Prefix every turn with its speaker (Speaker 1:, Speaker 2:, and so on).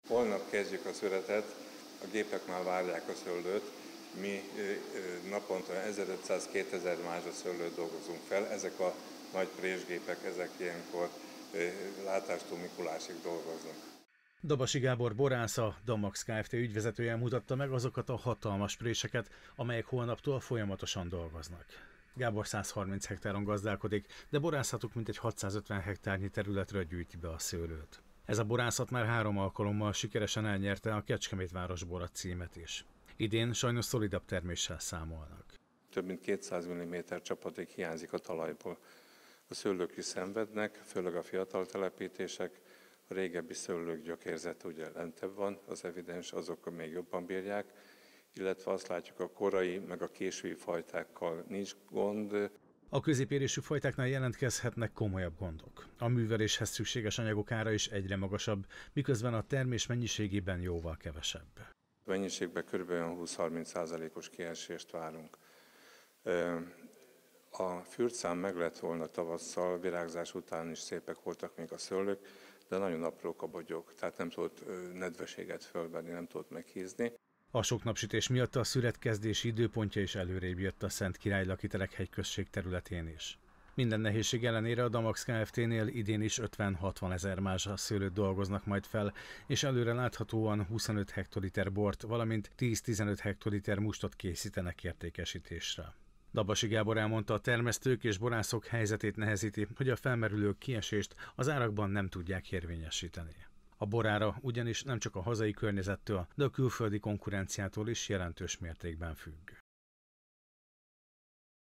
Speaker 1: Holnap kezdjük a szüretet, a gépek már várják a szőlőt, mi naponta 1500-2000 mázsa szőlőt dolgozunk fel, ezek a nagy présgépek, ezek ilyenkor látástól Mikulásig dolgoznak.
Speaker 2: Dabasi Gábor borász, a Damax Kft. Ügyvezetője mutatta meg azokat a hatalmas préseket, amelyek holnaptól folyamatosan dolgoznak. Gábor 130 hektáron gazdálkodik, de borászatuk mintegy 650 hektárnyi területről gyűjti be a szőlőt. Ez a borászat már 3 alkalommal sikeresen elnyerte a Kecskemétváros Bora címet is. Idén sajnos szolidabb terméssel számolnak.
Speaker 1: Több mint 200 mm csapadék hiányzik a talajból. A szőlők is szenvednek, főleg a fiatal telepítések, a régebbi szőlők gyökérzete ugye lentebb van, az evidens, azok még jobban bírják, illetve azt látjuk a korai, meg a késői fajtákkal nincs gond.
Speaker 2: A középérésű fajtáknál jelentkezhetnek komolyabb gondok. A műveléshez szükséges anyagok ára is egyre magasabb, miközben a termés mennyiségében jóval kevesebb.
Speaker 1: Mennyiségben kb. 20-30%-os kiesést várunk. A fürtszám meg lett volna tavasszal, virágzás után is szépek voltak még a szőlők, de nagyon aprók a bogyók, tehát nem tudott nedveséget fölvenni, nem tudott meghízni.
Speaker 2: A sok napsütés miatt a szüretkezdési időpontja is előrébb jött a Szent Király Lakiterek hegyközség területén is. Minden nehézség ellenére a Damax Kft-nél idén is 50-60 ezer mázsa szőlőt dolgoznak majd fel, és előre láthatóan 25 hektoliter bort, valamint 10-15 hektoliter mustot készítenek értékesítésre. Dabasi Gábor elmondta, a termesztők és borászok helyzetét nehezíti, hogy a felmerülő kiesést az árakban nem tudják érvényesíteni. A borára ugyanis nem csak a hazai környezettől, de a külföldi konkurenciától is jelentős mértékben függ.